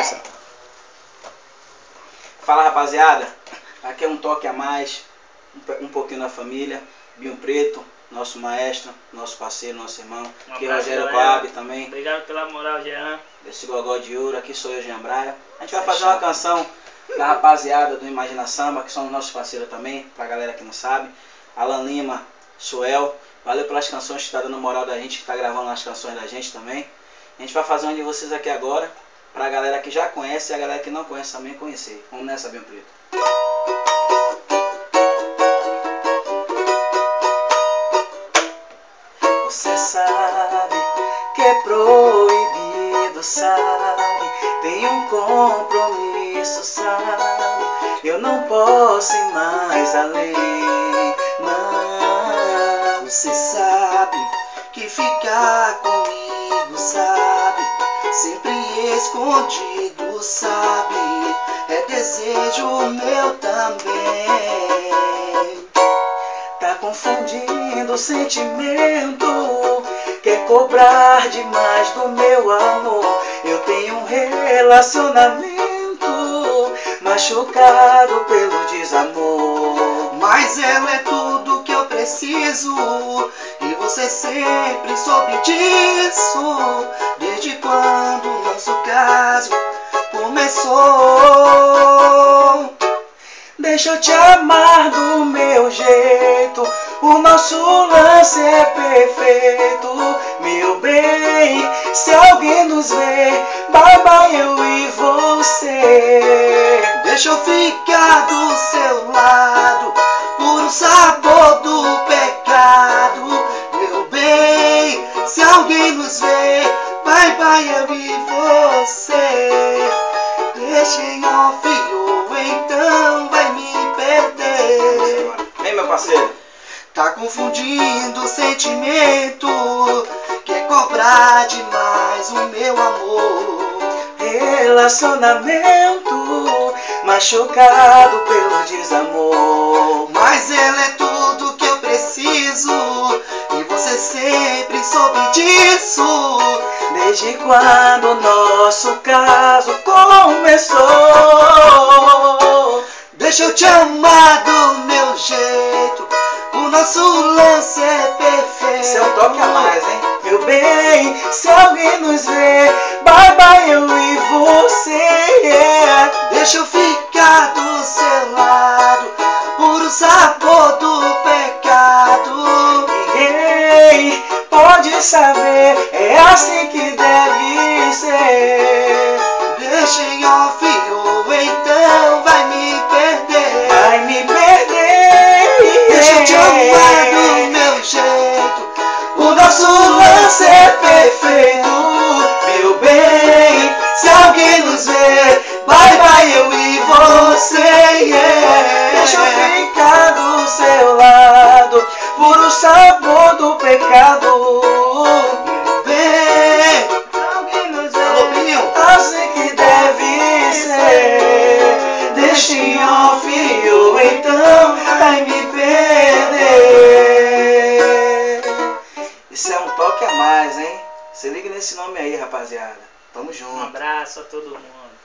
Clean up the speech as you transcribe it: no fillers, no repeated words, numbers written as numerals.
Começa. Fala, rapaziada, aqui é um toque a mais, um pouquinho da família. Binho Preto, nosso maestro, nosso parceiro, nosso irmão. Aqui é o Rogério Coab também. Obrigado pela moral, Jean. Esse gogó de ouro, aqui sou eu, Jean Braia. A gente vai fazer uma canção da rapaziada do Imagina Samba, que são nossos parceiros também, pra galera que não sabe. Alan Lima, Suel, valeu pelas canções que tá dando moral da gente, que tá gravando as canções da gente também. A gente vai fazer uma de vocês aqui agora, pra galera que já conhece e a galera que não conhece também conhecer. Vamos nessa, Binho Preto. Você sabe que é proibido, sabe? Tem um compromisso, sabe? Eu não posso ir mais além, não. Você sabe que ficar comigo, sabe? Sempre escondido, sabe? É desejo meu também. Tá confundindo o sentimento, quer cobrar demais do meu amor. Eu tenho um relacionamento machucado pelo desamor. Mas ela é tudo que eu preciso, e você sempre soube disso, desde quando o nosso caso começou. Deixa eu te amar do meu jeito, o nosso lance é perfeito. Meu bem, se alguém nos vê, bye bye eu e você. Deixa eu ficar do seu lado, por sabor do pecado. Meu bem, se alguém nos vê, bye bye eu e você. Deixa em off ou então vai me perder. Vem, meu parceiro. Tá confundindo o sentimento, quer cobrar demais o meu amor. Relacionamento machucado pelo desamor. Mas ela é tudo que eu preciso, e você sempre soube disso, desde quando o nosso caso começou. Deixa eu te amar do meu jeito, o nosso lance é perfeito. Esse é um toque a mais, hein? Meu bem, se alguém nos vê, bye bye eu e você. Deixa eu ficar do seu lado, puro sabor do pecado. Ninguém pode saber, é assim que deve ser. Deixa em off ou então vai me perder. Vai me perder. Deixa eu te amar do meu jeito, o nosso lance é perfeito. Meu bem, se alguém nos vê, bye bye eu e você. Deixa eu ficar do seu lado, puro sabor do pecado. meu bem, Alguém nos vê, alô, Binho, assim que deve ser. Deixa em off ou então vai me perder. Isso é um toque a mais, hein? Se liga nesse nome aí, rapaziada. Tamo junto. Um abraço a todo mundo.